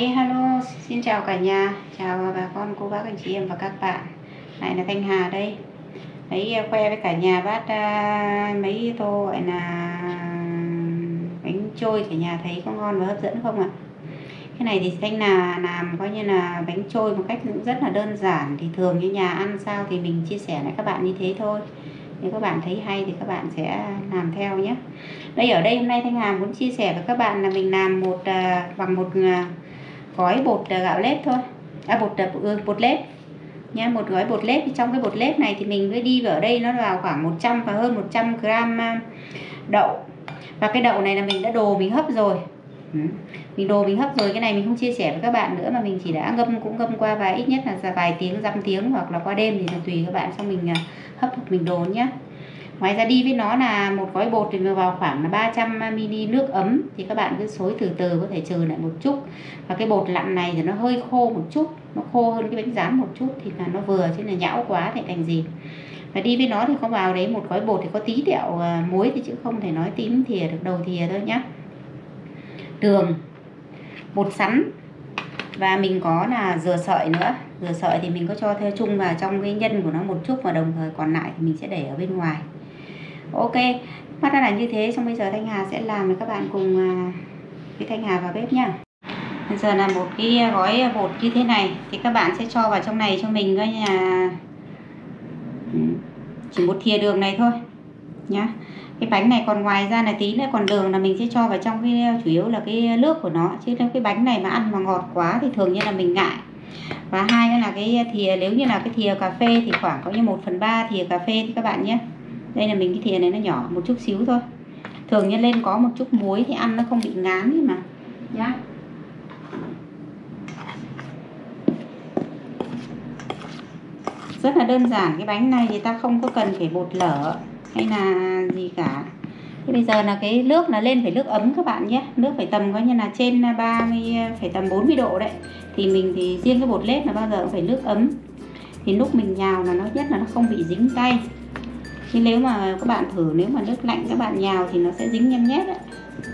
Hi, hello, xin chào cả nhà, chào bà con, cô bác, anh chị em và các bạn. Lại là Thanh Hà đây. Đấy, khoe với cả nhà bát mấy tô gọi là bánh trôi, cả nhà thấy có ngon và hấp dẫn không ạ? Cái này thì Thanh Hà làm coi như là bánh trôi một cách cũng rất là đơn giản. Thì thường như nhà ăn sao thì mình chia sẻ với các bạn như thế thôi. Nếu các bạn thấy hay thì các bạn sẽ làm theo nhé. Ở đây hôm nay Thanh Hà muốn chia sẻ với các bạn là mình làm bằng một gói bột gạo lết thôi, bột lết nha. Một gói bột lết, thì trong cái bột lết này thì mình mới đi vào đây nó vào khoảng 100 và hơn 100 gram đậu. Và cái đậu này là mình đã mình hấp rồi. Mình hấp rồi, cái này mình không chia sẻ với các bạn nữa mà mình chỉ đã ngâm qua ít nhất là vài tiếng, dăm tiếng hoặc là qua đêm thì tùy các bạn, xong mình hấp mình đồ nhé. Ngoài ra đi với nó là một gói bột thì vào khoảng là 300 ml nước ấm, thì các bạn cứ xối từ từ, có thể trừ lại một chút. Và cái bột lặn này thì nó hơi khô một chút, nó khô hơn cái bánh rán một chút thì là nó vừa, chứ là nhão quá thì thành gì. Và đi với nó thì có vào đấy một gói bột thì có tí tẹo muối thì chứ không thể nói tím thìa được, đầu thìa thôi nhá. Đường, bột sắn, và mình có là dừa sợi nữa. Dừa sợi thì mình có cho theo chung vào trong cái nhân của nó một chút, và đồng thời còn lại thì mình sẽ để ở bên ngoài. Ok, mắt ra là như thế. Xong bây giờ Thanh Hà sẽ làm với các bạn cùng với Thanh Hà vào bếp nhá. Bây giờ là một cái gói bột như thế này thì các bạn sẽ cho vào trong này cho mình coi nhà chỉ một thìa đường này thôi nhá. Cái bánh này còn ngoài ra là tí nữa còn đường là mình sẽ cho vào trong cái, chủ yếu là cái nước của nó, chứ nếu cái bánh này mà ăn mà ngọt quá thì thường như là mình ngại. Và hai nữa là cái thìa, nếu như là cái thìa cà phê thì khoảng có như 1/3 thìa cà phê thì các bạn nhé. Đây là mình cái thìa này nó nhỏ một chút xíu thôi. Thường nhân lên có một chút muối thì ăn nó không bị ngán mà nhá. Rất là đơn giản, cái bánh này thì ta không có cần phải bột lở hay là gì cả. Thế bây giờ là cái nước là lên phải nước ấm các bạn nhé. Nước phải tầm coi như là trên 30, phải tầm 40 độ đấy. Thì mình thì riêng cái bột lết là bao giờ cũng phải nước ấm. Thì lúc mình nhào là nó nhất là nó không bị dính tay. Nhưng nếu mà các bạn thử, nếu mà nước lạnh các bạn nhào thì nó sẽ dính nhăm nhét đấy.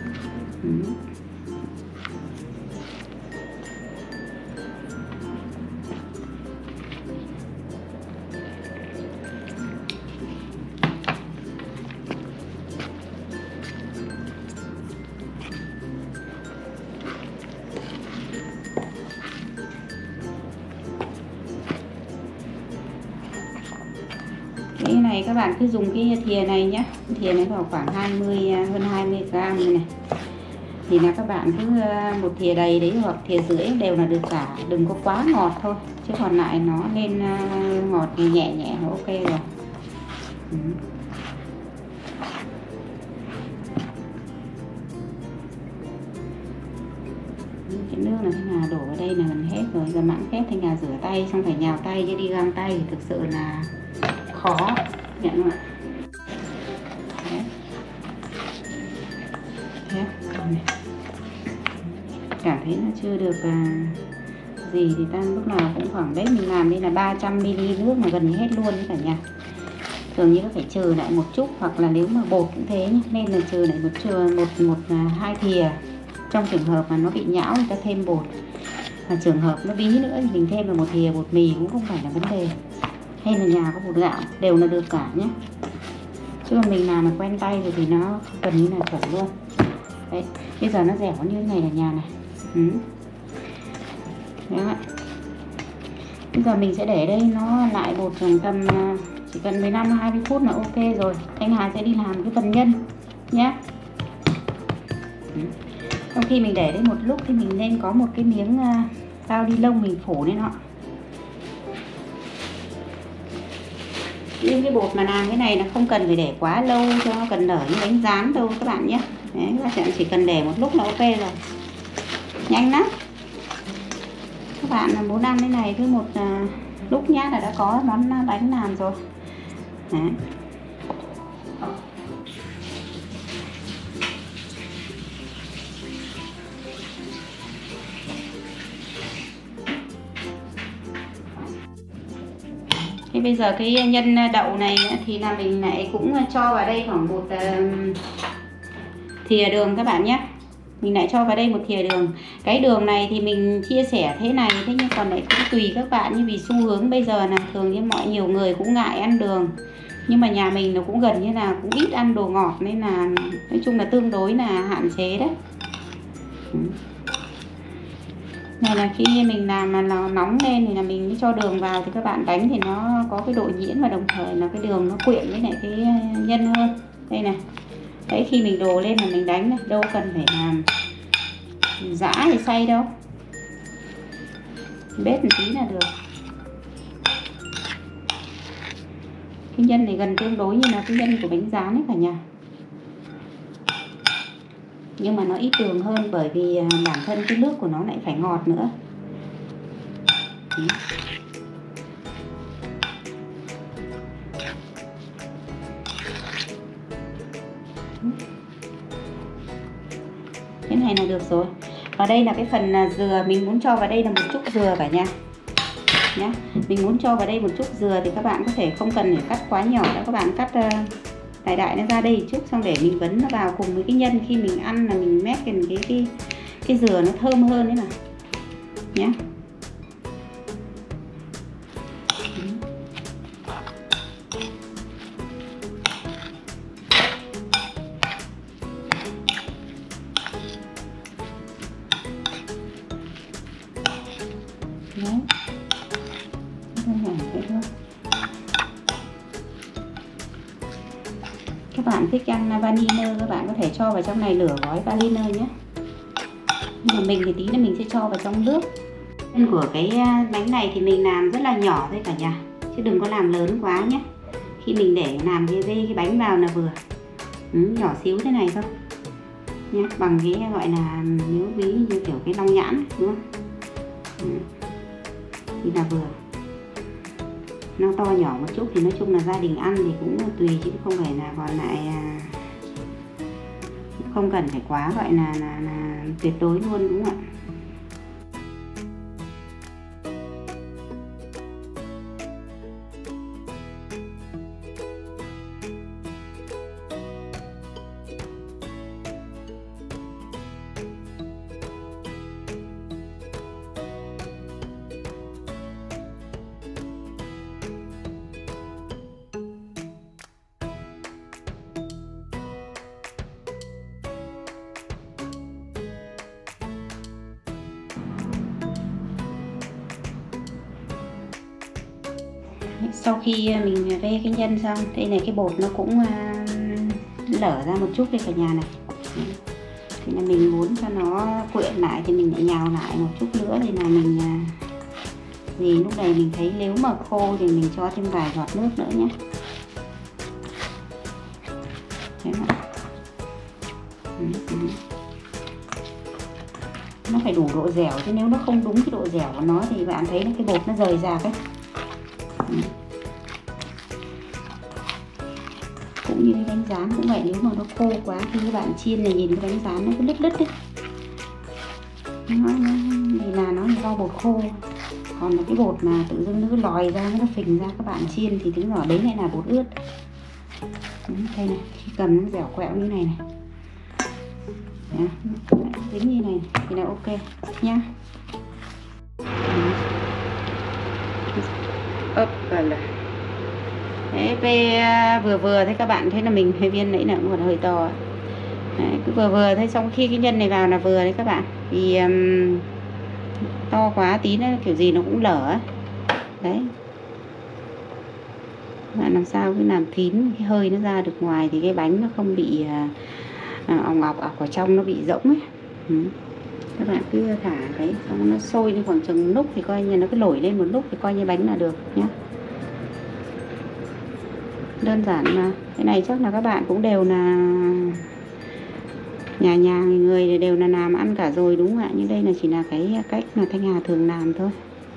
Cái này các bạn cứ dùng cái thìa này nhé. Thìa này vào khoảng hơn 20 gram này. Thì là các bạn cứ một thìa đầy đấy hoặc thìa rưỡi đều là được cả. Đừng có quá ngọt thôi, chứ còn lại nó lên ngọt thì nhẹ nhẹ là ok rồi. Cái nước là Thanh Hà đổ vào đây là gần hết rồi. Giờ mãn phép Thanh Hà rửa tay xong phải nhào tay, chứ đi găng tay thì thực sự là khó nhận không ạ. Cảm thấy nó chưa được gì thì ta lúc nào cũng khoảng đấy. Mình làm đây là 300 ml nước mà gần như hết luôn đấy cả nhà. Thường như nó phải trừ lại một chút, hoặc là nếu mà bột cũng thế nhé, nên là trừ lại hai thìa. Trong trường hợp mà nó bị nhão thì ta thêm bột, và trường hợp nó bí nữa thì mình thêm vào một thìa bột mì cũng không phải là vấn đề. Hay là nhà có bột gạo đều là được cả nhé. Chứ mà mình làm mà quen tay rồi thì nó gần như là chuẩn luôn. Đấy, bây giờ nó dẻo như thế này là nhà này. Đấy ạ. Bây giờ mình sẽ để đây nó lại bột tầm chỉ cần 15-20 phút là ok rồi. Thanh Hà sẽ đi làm cái phần nhân nhé. Trong khi mình để đấy một lúc thì mình nên có một cái miếng bao ni lông mình phủ lên họ. Nhưng cái bột mà làm cái này là không cần phải để quá lâu cho nó cần nở như bánh rán đâu các bạn nhé. Đấy, các bạn chỉ cần để một lúc là ok rồi. Nhanh lắm. Các bạn muốn ăn cái này cứ một lúc nhá là đã có món bánh làm rồi. Đấy. Thì bây giờ cái nhân đậu này thì là mình lại cũng cho vào đây khoảng một thìa đường các bạn nhé. mình lại cho vào đây một thìa đường. Cái đường này thì mình chia sẻ thế này, thế nhưng còn lại cũng tùy các bạn, như vì xu hướng bây giờ là thường như nhiều người cũng ngại ăn đường, nhưng mà nhà mình nó cũng gần như là cũng ít ăn đồ ngọt, nên là nói chung là tương đối là hạn chế đấy. Này là khi mình làm mà nó nóng lên thì là mình mới cho đường vào, thì các bạn đánh thì nó có cái độ nhuyễn và đồng thời là cái đường nó quyện với lại cái nhân hơn. Đây này. Đấy, khi mình đổ lên là mình đánh này, đâu cần phải làm giã hay xay đâu. Bếp một tí là được. Cái nhân này gần tương đối như là cái nhân của bánh rán ấy cả nhà. Nhưng mà nó ít đường hơn, bởi vì bản thân cái nước của nó lại phải ngọt nữa. Thế này là được rồi. Và đây là cái phần dừa, mình muốn cho vào đây là một chút dừa cả nhà nhá. Mình muốn cho vào đây một chút dừa thì các bạn có thể không cần phải cắt quá nhỏ đâu, các bạn cắt đại đại nó ra đây chút, xong để mình vấn nó vào cùng với cái nhân, khi mình ăn là mình mét cái dừa nó thơm hơn đấy mà nhé. Đấy. Các bạn thích ăn vanilla, các bạn có thể cho vào trong này nửa gói vanilla nhé. Nhưng mà mình thì tí nữa mình sẽ cho vào trong nước. Nhân của cái bánh này thì mình làm rất là nhỏ thôi cả nhà, chứ đừng có làm lớn quá nhé. Khi mình để làm cái bánh vào là vừa. Nhỏ xíu thế này thôi nhé, bằng cái gọi là nếu ví như kiểu cái long nhãn, đúng không? Thì là vừa. Nó to nhỏ một chút thì nói chung là gia đình ăn thì cũng tùy, chứ không phải là còn lại không cần phải quá gọi là tuyệt đối luôn, đúng không ạ? Sau khi mình vê cái nhân xong, đây này cái bột nó cũng lở ra một chút đây cả nhà này. Thì là mình muốn cho nó quyện lại thì mình lại nhào lại một chút nữa, thì là mình vì lúc này mình thấy nếu mà khô thì mình cho thêm vài giọt nước nữa nhé. Nó phải đủ độ dẻo, chứ nếu nó không đúng cái độ dẻo của nó thì bạn thấy cái bột nó rời rạc ấy. Cũng như cái bánh rán cũng vậy, nếu mà nó khô quá thì các bạn chiên này nhìn cái bánh rán nó cứ lứt lứt ấy. Vì là nó là do bột khô. Còn là cái bột mà tự dưng nó cứ lòi ra, nó phình ra, các bạn chiên thì tính rõ đấy này là bột ướt. Đây này, khi cầm nó dẻo quẹo như này này. Dính như này thì là ok nhá. Đấy, về vừa vừa thế các bạn thấy là mình hơi viên nãy là cũng còn hơi to. Đấy, cứ vừa vừa thế, xong khi cái nhân này vào là vừa đấy các bạn. Vì to quá tí nữa kiểu gì nó cũng lở ấy. Đấy. Bạn làm sao cứ làm kín cái hơi nó ra được ngoài thì cái bánh nó không bị ỏng ọc ở trong, nó bị rỗng ấy. Các bạn cứ thả cái xong nó sôi lên khoảng chừng lúc thì coi như nó cứ nổi lên một lúc thì coi như bánh là được nhé. Đơn giản mà. Cái này chắc là các bạn cũng đều là nhà người đều là làm ăn cả rồi, đúng không ạ? Nhưng đây là chỉ là cái cách mà Thanh Hà thường làm thôi.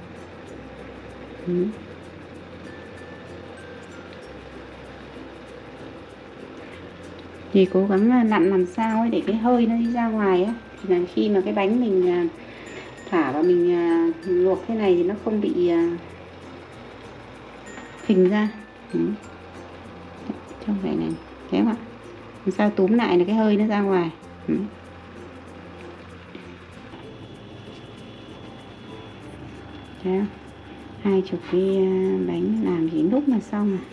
Thì cố gắng nặn làm sao ấy để cái hơi nó đi ra ngoài ấy. Thì là khi mà cái bánh mình thả vào mình luộc thế này thì nó không bị phình ra. Trong vậy này, thế mà làm sao túm lại là cái hơi nó ra ngoài. Thấy không? 20 cái bánh làm gì lúc mà xong à.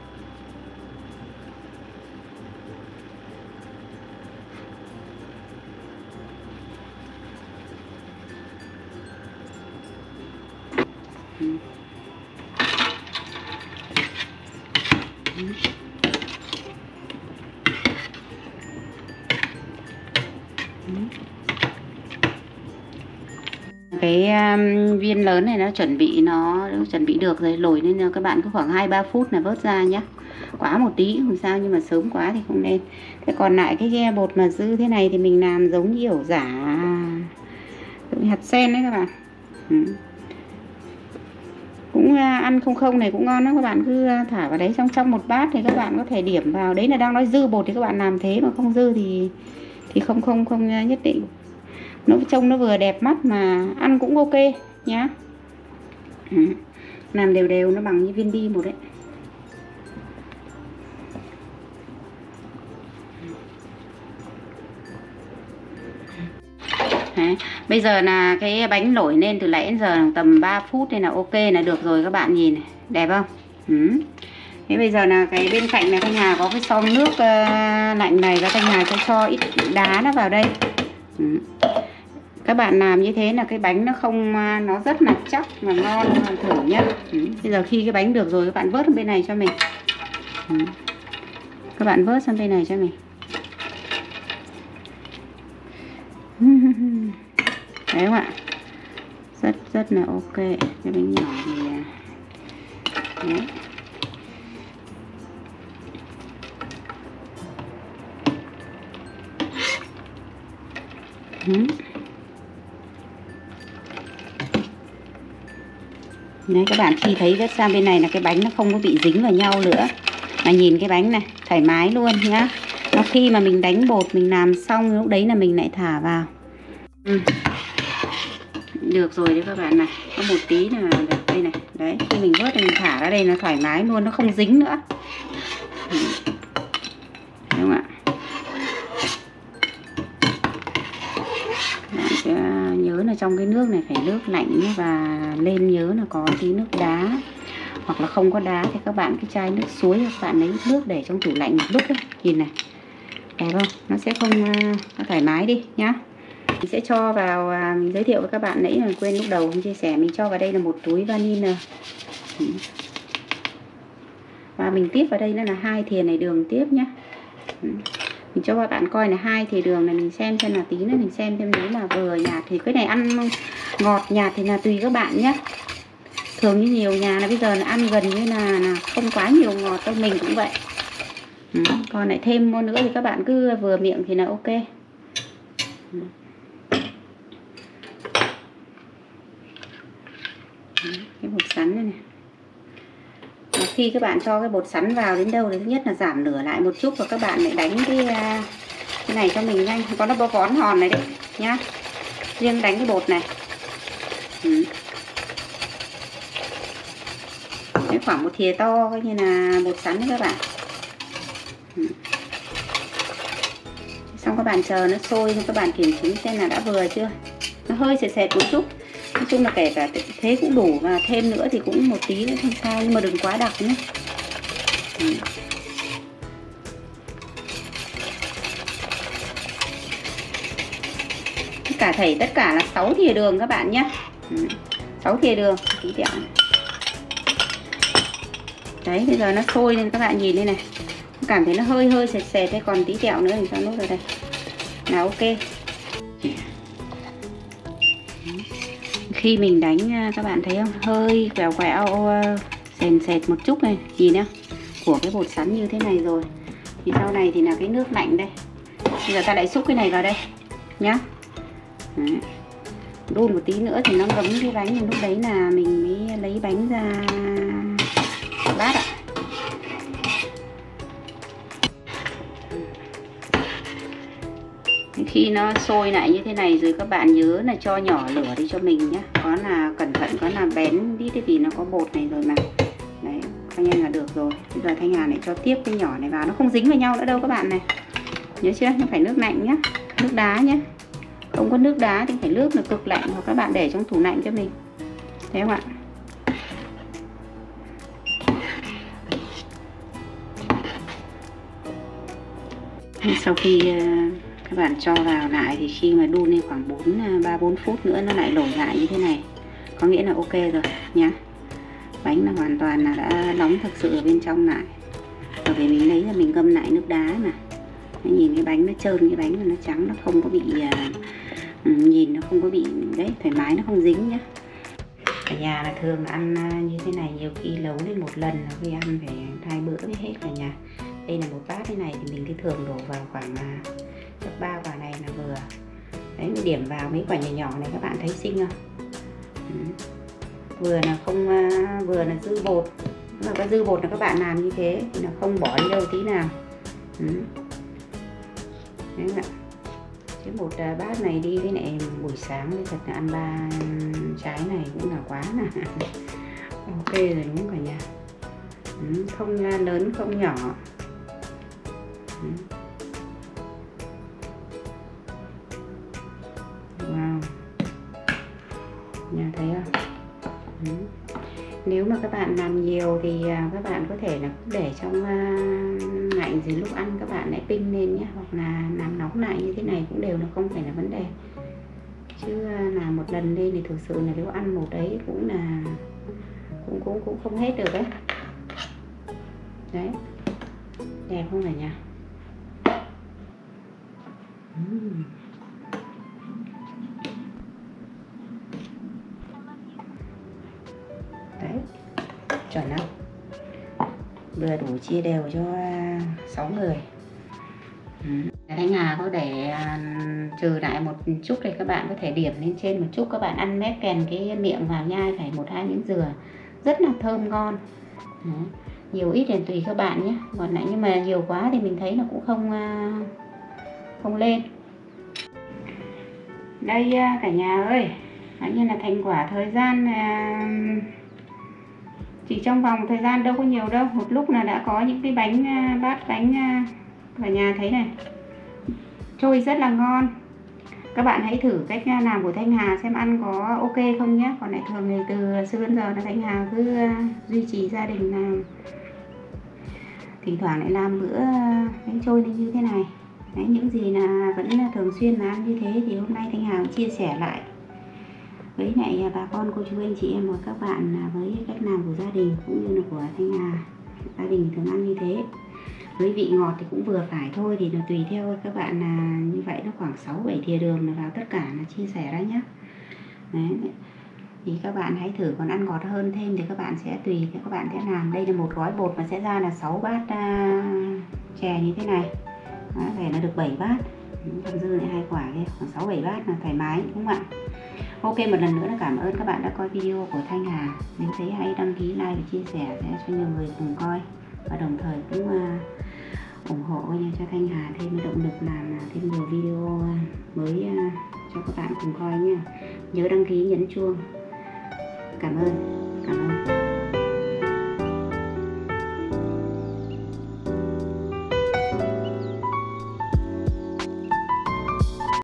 Cái viên lớn này nó chuẩn bị được rồi, lồi nên các bạn cứ khoảng 2-3 phút là vớt ra nhé. Quá một tí không sao, nhưng mà sớm quá thì không nên. Thế còn lại cái bột mà dư thế này thì mình làm giống như kiểu giả hạt sen đấy các bạn. Cũng ăn không này cũng ngon lắm, các bạn cứ thả vào đấy trong một bát thì các bạn có thể điểm vào. Đấy là đang nói dư bột thì các bạn làm thế, mà không dư thì không nhất định. Nó trông nó vừa đẹp mắt mà ăn cũng ok nhá. Làm đều đều nó bằng như viên bi một đấy. Đấy. Bây giờ là cái bánh nổi lên từ nãy đến giờ tầm 3 phút nên là ok là được rồi, các bạn nhìn này, đẹp không? Thế bây giờ là cái bên cạnh này Thanh Hà có cái xông nước lạnh này, và Thanh Hà sẽ cho ít đá nó vào đây. Các bạn làm như thế là cái bánh nó rất là chắc và ngon, các bạn thử nhé. Bây giờ khi cái bánh được rồi các bạn vớt sang bên này cho mình. Các bạn vớt sang bên này cho mình. Đấy không ạ? Rất là ok. Cái bánh nhỏ thì đấy. Đấy, các bạn khi thấy vết sang bên này là cái bánh nó không có bị dính vào nhau nữa, mà nhìn cái bánh này thoải mái luôn nhá. Nó khi mà mình đánh bột mình làm xong lúc đấy là mình lại thả vào. Được rồi đấy các bạn này, có một tí là được đây này. Đấy, khi mình vớt thì mình thả ra đây nó thoải mái luôn, nó không dính nữa. Đúng không ạ? Bạn sẽ nhớ là trong cái nước này phải nước lạnh, và lên nhớ là có tí nước đá, hoặc là không có đá thì các bạn cái chai nước suối các bạn lấy nước để trong tủ lạnh một lúc ấy. Nhìn này, đẹp không? Nó sẽ không nó thoải mái đi nhá. Mình sẽ cho vào, mình giới thiệu với các bạn nãy là quên lúc đầu mình chia sẻ, mình cho vào đây là một túi vanilla. Và mình tiếp vào đây nó là 2 thìa này đường tiếp nhá. Mình cho các bạn coi là 2 thìa đường này, mình xem là tí nữa mình xem nếu mà vừa nhạt thì cái này ăn ngọt nhạt thì là tùy các bạn nhé. Thường như nhiều nhà là bây giờ là ăn gần như là không quá nhiều ngọt đâu, mình cũng vậy. Còn lại thêm một nữa thì các bạn cứ vừa miệng thì là ok. Cái bột sắn này, và khi các bạn cho cái bột sắn vào đến đâu thì thứ nhất là giảm lửa lại một chút, và các bạn lại đánh cái này cho mình nhanh. Có nó bón hòn này đấy nhá, riêng đánh cái bột này. Đấy, khoảng một thìa to coi như là bột sắn đấy các bạn. Xong các bạn chờ nó sôi, các bạn kiểm chứng xem là đã vừa chưa. Nó hơi sệt sệt một chút, nói chung là kể cả thế cũng đủ, và thêm nữa thì cũng một tí nữa không sao, nhưng mà đừng quá đặc nhé. Tất cả là 6 thìa đường các bạn nhé. 6 thìa đường tí tẹo. Đấy, bây giờ nó sôi nên các bạn nhìn đây này, cảm thấy nó hơi sệt sệt đây, còn tí tẹo nữa thì cho nốt vào đây là ok. Khi mình đánh các bạn thấy không, hơi quẹo sền sệt một chút này, nhìn nhá, của cái bột sắn như thế này rồi thì sau này thì là cái nước lạnh đây. Bây giờ ta lại xúc cái này vào đây nhá. Đấy. Đun một tí nữa thì nó ngấm cái bánh, lúc đấy là mình mới lấy bánh ra bát ạ. Khi nó sôi lại như thế này rồi các bạn nhớ là cho nhỏ lửa đi cho mình nhé. Có là cẩn thận, có là bén đi, vì nó có bột này rồi mà. Đấy, coi nhanh là được rồi. Bây giờ Thanh Hà lại cho tiếp cái nhỏ này vào, nó không dính vào nhau nữa đâu các bạn này. Nhớ chưa? Nó phải nước lạnh nhé, nước đá nhé. Không có nước đá thì phải nước là cực lạnh, hoặc các bạn để trong tủ lạnh cho mình. Thấy không ạ? Sau khi các bạn cho vào lại thì khi mà đun lên khoảng 3-4 phút nữa nó lại đổ lại như thế này, có nghĩa là ok rồi nhá. Bánh là hoàn toàn là đã nóng thực sự ở bên trong lại. Bởi vì mình lấy ra mình ngâm lại nước đá mà. Nhìn cái bánh nó trơn, cái bánh mà nó trắng, nó không có bị nhìn nó không có bị đấy, thoải mái, nó không dính nhá. Cả nhà là thường là ăn như thế này nhiều khi nấu lên một lần là khi ăn phải 2 bữa mới hết cả nhà. Đây là một bát thế này thì mình cứ thường đổ vào khoảng chắc 3 quả này là vừa. Đấy, mình điểm vào mấy quả nhỏ nhỏ này, các bạn thấy xinh không? Vừa là không vừa là dư bột. Nếu mà có dư bột là các bạn làm như thế thì là không bỏ đi đâu tí nào. Đấy ạ. Chứ một bát này đi với lại buổi sáng thì thật là ăn 3 trái này cũng là quá là ok rồi đúng không cả nhà. Không lớn không nhỏ. Wow, nhà thấy không? Nếu mà các bạn làm nhiều thì các bạn có thể là để trong lạnh, gì lúc ăn các bạn lại pinh lên nhé, hoặc là làm nóng lại như thế này cũng đều là không phải là vấn đề. Chứ làm một lần lên thì thực sự là nếu ăn một đấy cũng là cũng không hết được đấy. Đấy, đẹp không cả nhà? Đấy, chuẩn không? Vừa đủ chia đều cho 6 người. Thanh Hà có để trừ lại một chút thì các bạn có thể điểm lên trên một chút, các bạn ăn mép kèn cái miệng vào nhai phải 1-2 miếng dừa, rất là thơm ngon. Đấy. Nhiều ít thì tùy các bạn nhé, còn lại nhưng mà nhiều quá thì mình thấy nó cũng không lên. Đây cả nhà ơi, như là thành quả thời gian chỉ trong vòng thời gian đâu có nhiều đâu, một lúc là đã có những cái bánh bát bánh cả nhà thấy này, trôi rất là ngon. Các bạn hãy thử cách làm của Thanh Hà xem ăn có ok không nhé. Còn lại thường thì từ xưa đến giờ là Thanh Hà cứ duy trì gia đình làm, thỉnh thoảng lại làm bữa bánh trôi như thế này. Đấy, những gì là vẫn thường xuyên làm như thế thì hôm nay Thanh Hà chia sẻ lại với lại bà con cô chú anh chị em và các bạn với cách làm của gia đình cũng như là của Thanh Hà. Gia đình thường ăn như thế, với vị ngọt thì cũng vừa phải thôi, thì tùy theo các bạn là như vậy, nó khoảng 6-7 thìa đường là vào tất cả là chia sẻ ra nhé. Đấy, thì các bạn hãy thử, còn ăn ngọt hơn thêm thì các bạn sẽ tùy các bạn sẽ làm. Đây là một gói bột mà sẽ ra là 6 bát chè như thế này. Đó, về nó được 7 bát, còn dư lại 2 quả kia, khoảng 6-7 bát là thoải mái đúng không ạ? Ok, một lần nữa là cảm ơn các bạn đã coi video của Thanh Hà. Nếu thấy hay đăng ký, like và chia sẻ để cho nhiều người cùng coi, và đồng thời cũng ủng hộ cho Thanh Hà thêm động lực làm thêm nhiều video mới cho các bạn cùng coi nha. Nhớ đăng ký, nhấn chuông. Cảm ơn.